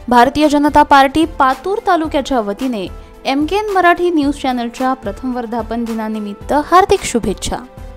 Bharatiya Janata party Patur तालुक्याच्या वतीने MKN Marathi news चॅनलच्या प्रथम वर्धापन दिनानिमित्त हार्दिक शुभेच्छा।